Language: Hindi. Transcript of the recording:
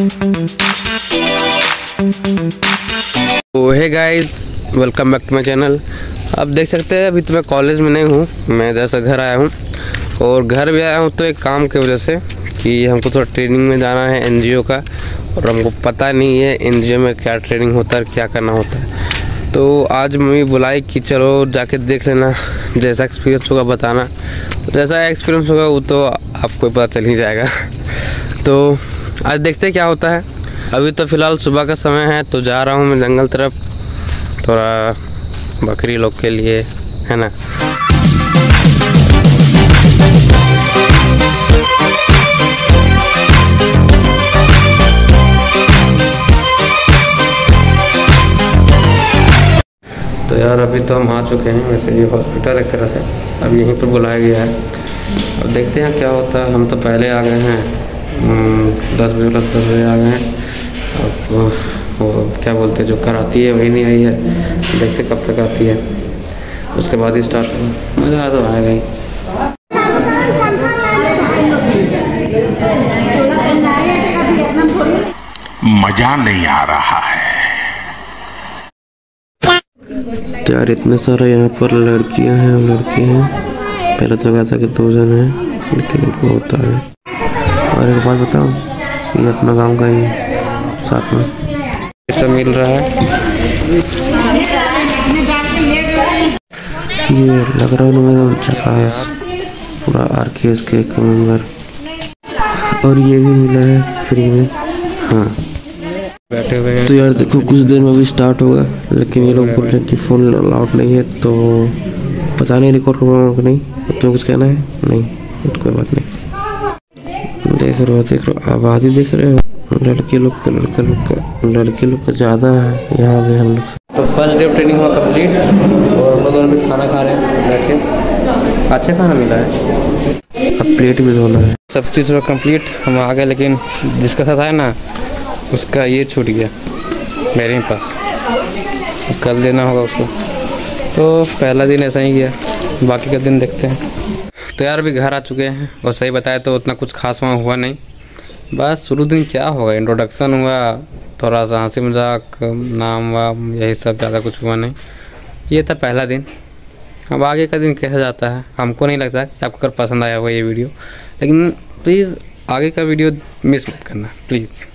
Hey guys, welcome back to my channel. आप देख सकते हैं अभी तो मैं कॉलेज में नहीं हूँ, मैं जैसा घर आया हूँ और घर भी आया हूँ तो एक काम की वजह से कि हमको थोड़ा ट्रेनिंग में जाना है एनजीओ का, और हमको पता नहीं है एनजीओ में क्या ट्रेनिंग होता है, क्या करना होता है। तो आज मम्मी बुलाई कि चलो जाके देख लेना, जैसा एक्सपीरियंस होगा बताना। तो जैसा एक्सपीरियंस होगा वो तो आपको पता चल ही जाएगा। तो आज देखते हैं क्या होता है। अभी तो फ़िलहाल सुबह का समय है तो जा रहा हूँ मैं जंगल तरफ, थोड़ा बकरी लोग के लिए, है ना। तो यार अभी तो हम आ चुके हैं, वैसे ये हॉस्पिटल एक तरह से अब यहीं पर बुलाया गया है। अब देखते हैं क्या होता है। हम तो पहले आ गए हैं 10 बजे आ गए हैं। अब वो क्या बोलते हैं जो कराती है वही नहीं आई है, देखते कब तक आती है, उसके बाद ही स्टार्ट होगा। मज़ा तो आएगा ही। मजा नहीं आ रहा है तो यार इतने सारे यहाँ पर लड़कियाँ हैं और लड़के हैं। पहले तो लगा था कि 2 जन हैं, लेकिन इनको होता है। और एक बात बताओ, ये अपना गांव का ही साथ में सब मिल रहा है। ये लग रहा है झकास पूरा आरकेएस के एक मेंबर, और ये भी मिला है फ्री में। हाँ बैठे हुए हैं। तो यार देखो कुछ देर में भी स्टार्ट होगा, लेकिन ये लोग बोल रहे हैं कि फ़ोन अलाउड नहीं है, तो पता नहीं रिकॉर्ड करवाऊंगा कि नहीं। तुम्हें कुछ कहना है? नहीं तो कोई बात नहीं। देख रहे हो आबादी देख रहे हो, लड़के लोग का ज़्यादा है यहाँ पे हम लोग। तो फर्स्ट डे ट्रेनिंग हुआ कंप्लीट, और हम लोग भी खाना खा रहे हैं बैठ के। अच्छा खाना मिला है, अब प्लेट भी धोना है। सब चीज़ कंप्लीट हम आ गए, लेकिन जिसका साथ है ना उसका ये छूट गया मेरे पास, कल देना होगा उसको। तो पहला दिन ऐसा ही गया, बाकी का दिन देखते हैं। तो यार अभी घर आ चुके हैं, और सही बताया तो उतना कुछ खास वहाँ हुआ नहीं। बस शुरू दिन क्या होगा, इंट्रोडक्शन हुआ, थोड़ा सा हंसी मजाक, नाम वाम, यही सब, ज़्यादा कुछ हुआ नहीं। ये था पहला दिन। अब आगे का दिन कैसा जाता है हमको नहीं लगता कि आपको अगर पसंद आया होगा ये वीडियो, लेकिन प्लीज़ आगे का वीडियो मिस मत करना प्लीज़।